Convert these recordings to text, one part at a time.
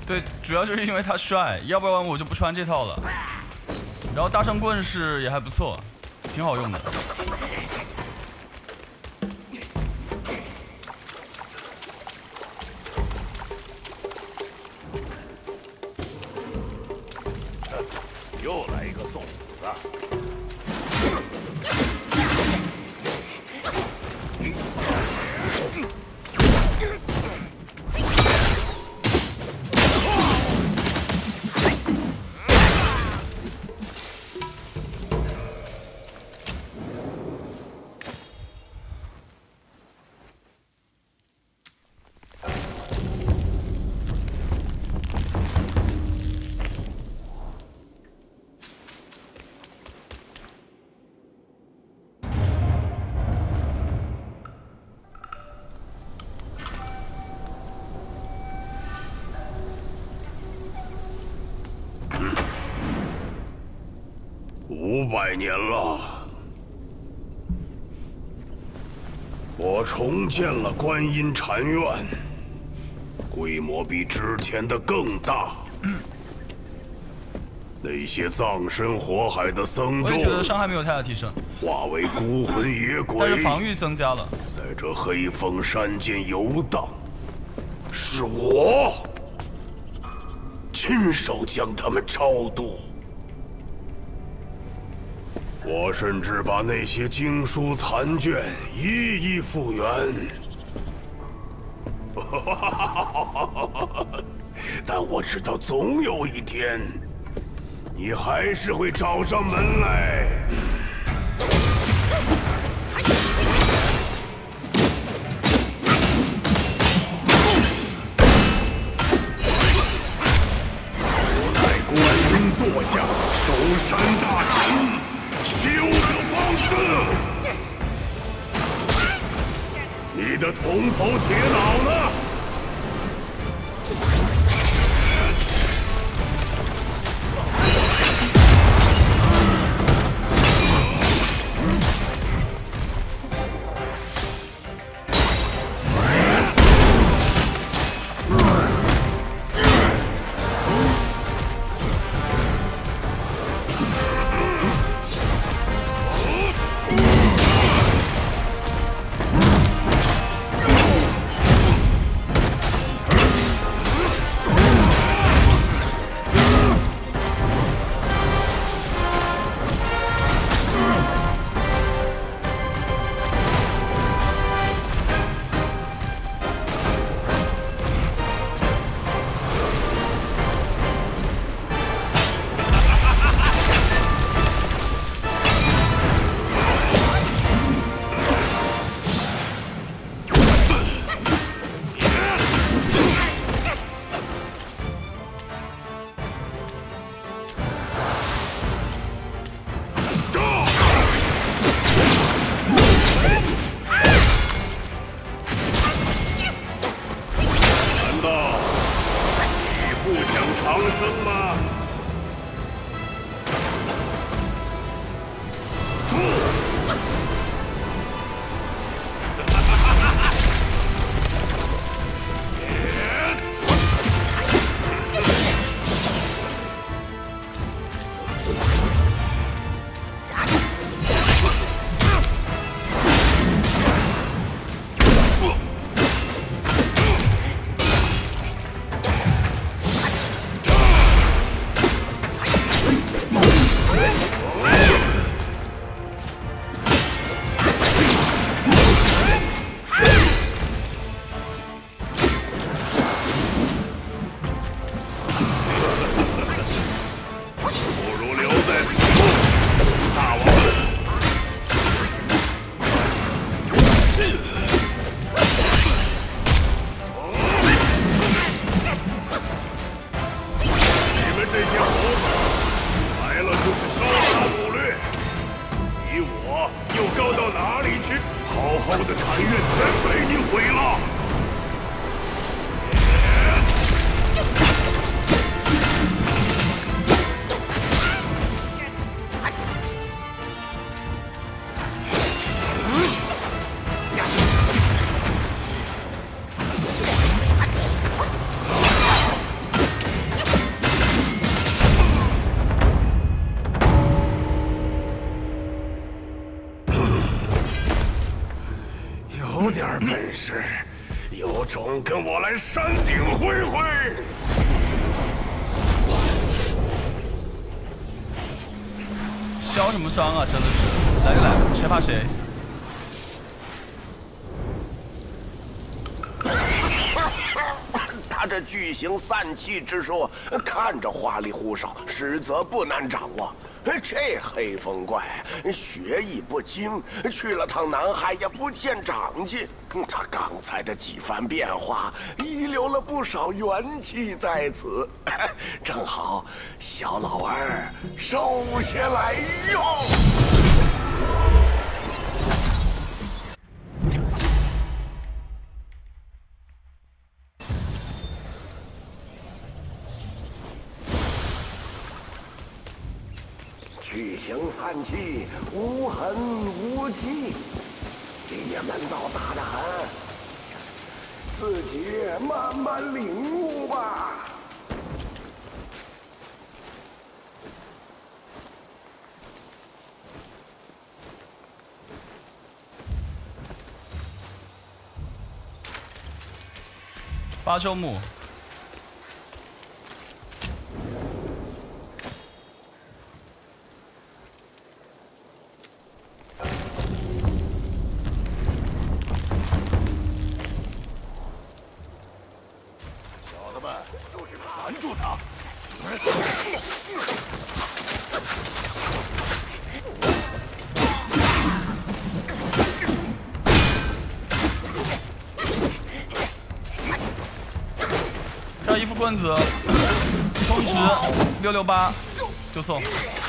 对，主要就是因为他帅，要不然我就不穿这套了。然后大圣棍是也还不错，挺好用的。 又来一个送死的。 500年了，我重建了观音禅院，规模比之前的更大。那些葬身火海的僧众， 我也觉得伤害没有太大提升， 化为孤魂野鬼， 但是防御增加了。 在这黑风山间游荡，是我亲手将他们超度。 我甚至把那些经书残卷一一复原，但我知道总有一天，你还是会找上门来。无奈观音座下，守山大神。 休得放肆！你的铜头铁脑呢？ 是，有种跟我来山顶会会！ 嚣什么张啊，真的是，来就来，谁怕谁？ 他这巨型散气之术，看着花里胡哨，实则不难掌握。这黑风怪学艺不精，去了趟南海也不见长进。他刚才的几番变化，遗留了不少元气在此，正好小老儿收下来用。巨型散气，无痕无迹，里面门道大得很，自己慢慢领悟吧。 芭蕉木。 拦住他！ 这一副棍子，充值668就送。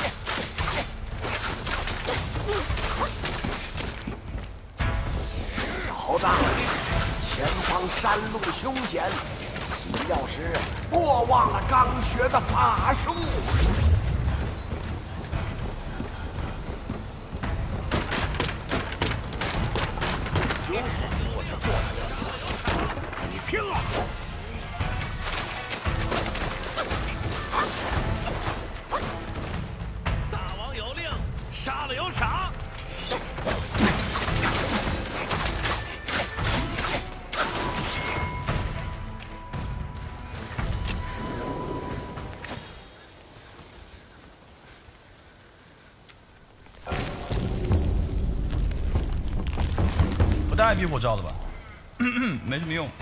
老大，前方山路凶险。要是莫忘了刚学的法术。 就算我这过去，跟你拼了！ 大王有令，杀了有赏。 带避火罩的吧，没什么用。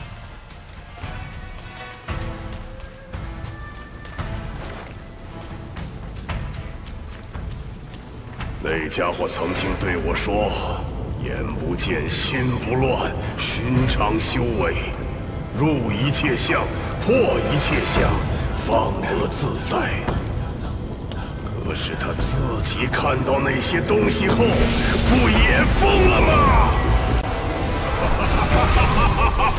那家伙曾经对我说：“眼不见心不乱，寻常修为，入一切相，破一切相，方得自在。”可是他自己看到那些东西后，不也疯了吗？